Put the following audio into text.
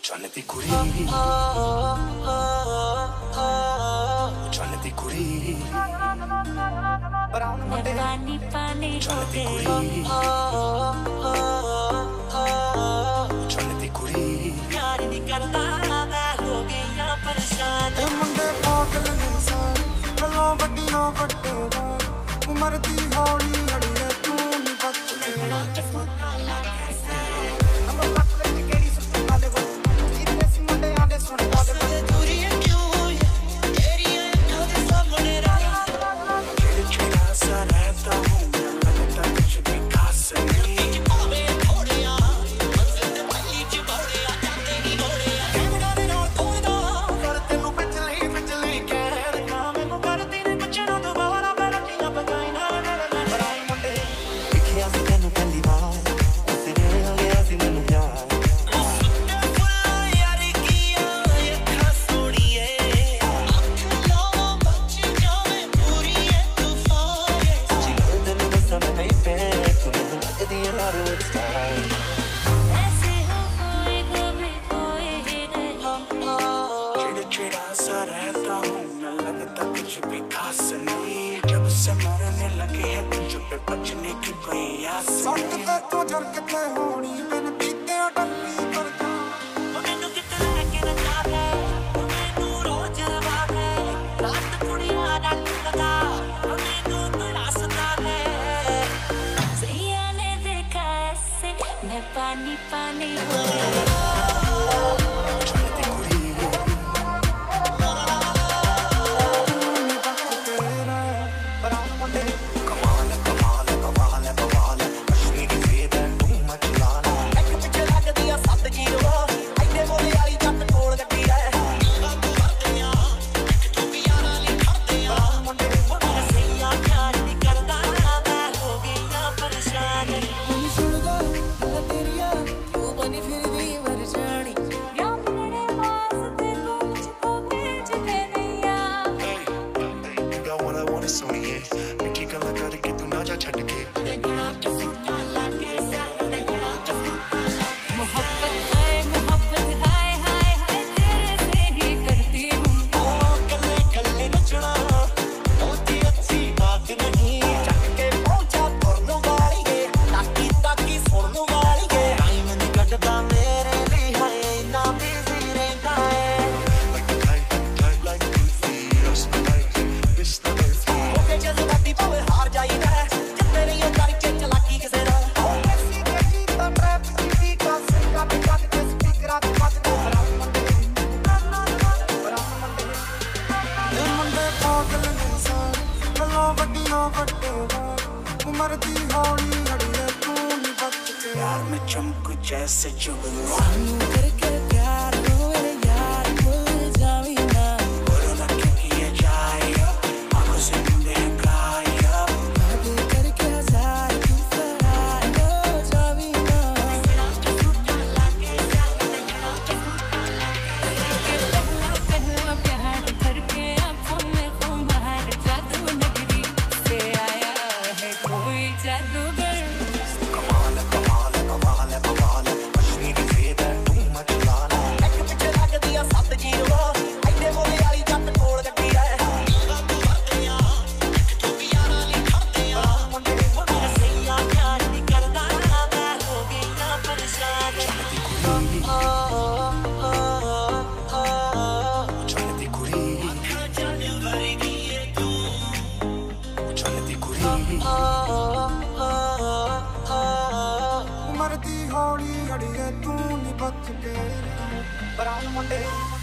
Giornati curi, giornati curi, पानी पानी giornati curi, giornati curi. प्यार नहीं करता मैं हो गया परेशान मुंडे पागल ने सारे गल्लां वड्डियां वड्डे वार उमर दी हौली अड़िए तू नहीं बच जब से मरने लगे हैं तुझ पे बचने की कोई आस नहीं तू जर किथे होनी मैंने पीते डल्ली कर जा मैनू कितना के ना जावे मैनू रोज रवावे रात कुड़ियां नाल लगा मैनू तरासदा है सैया ने देखा ऐसे मैं पानी पानी हो गया उमर दी हौली अड़िए तू नहीं बच के प्यार में चमक जैसे जुगनू करके प्यार होए यार भूल जावी ना बोलो ना क्यों किए जाए आंखों से नींदें गायब बात करके हजार तू फरार हो जावी ना पहला प्यार करके आँखों में खुमार जादू नगरी से आया है कोई जादूगर कमाल कमाल कमाल कमाल मछली की फेद है तू मत लाना एक पीछे लग दिया 7 जीरो ऐने मोले वाली जट कोल गड्डी है तू भरते आ तू भी यारा नहीं खाते आ मुंडे सैया प्यार नहीं करता मैं हो गया परेशान giornati curi giornati curi Umar दी हौली अड़िए तू नहीं बच के बराल मुंडे